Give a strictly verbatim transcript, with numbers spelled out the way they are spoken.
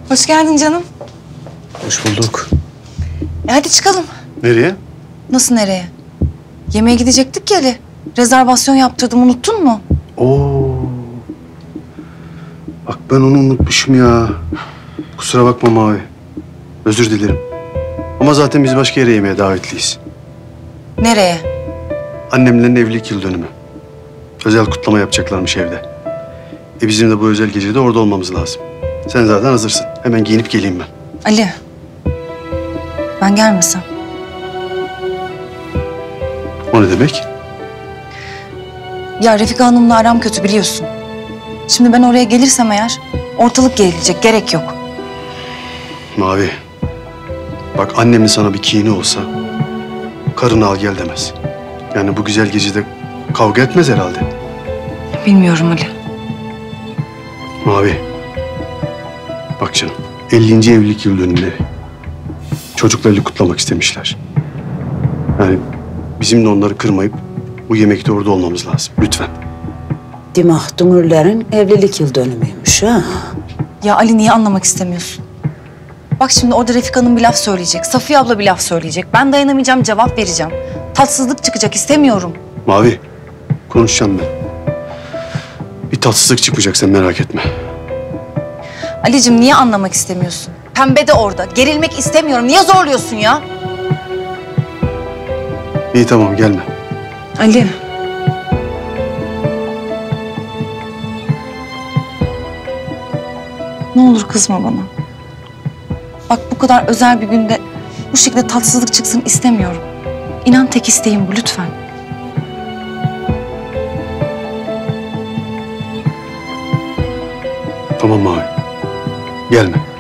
Hoş geldin canım. Hoş bulduk. E hadi çıkalım. Nereye? Nasıl nereye? Yemeğe gidecektik ya Ali. Rezervasyon yaptırdım, unuttun mu? Oo. Bak ben onu unutmuşum ya. Kusura bakma Mavi. Özür dilerim. Ama zaten biz başka yere yemeğe davetliyiz. Nereye? Annemlerin evlilik yıl dönümü. Özel kutlama yapacaklarmış evde. E bizim de bu özel gecede orada olmamız lazım. Sen zaten hazırsın. Hemen giyinip geleyim ben. Ali. Ben gelmesem. O ne demek? Ya Refika Hanım'la aram kötü biliyorsun. Şimdi ben oraya gelirsem eğer ortalık gerilecek, gerek yok. Mavi. Bak annemin sana bir kini olsa karını al gel demez. Yani bu güzel gecede kavga etmez herhalde. Bilmiyorum Ali. Mavi. Bak canım. ellinci evlilik yıl dönümleri. Çocuklarıyla kutlamak istemişler. Yani bizim de onları kırmayıp bu yemekte orada olmamız lazım. Lütfen. Dimah Dungurlar'ın evlilik yıl dönümüymüş ha. Ya Ali niye anlamak istemiyorsun? Bak şimdi orada Refika Hanım bir laf söyleyecek. Safiye abla bir laf söyleyecek. Ben dayanamayacağım, cevap vereceğim. Tatsızlık çıkacak, istemiyorum. Mavi. Konuşacağım ben. Bir tatsızlık çıkmayacak, sen merak etme. Ali'cim niye anlamak istemiyorsun? Pembe de orada. Gerilmek istemiyorum. Niye zorluyorsun ya? İyi tamam gelme. Ali. Ne olur kızma bana. Bak bu kadar özel bir günde bu şekilde tatsızlık çıksın istemiyorum. İnan tek isteğim bu, lütfen. Tamam Mavi. Gelme.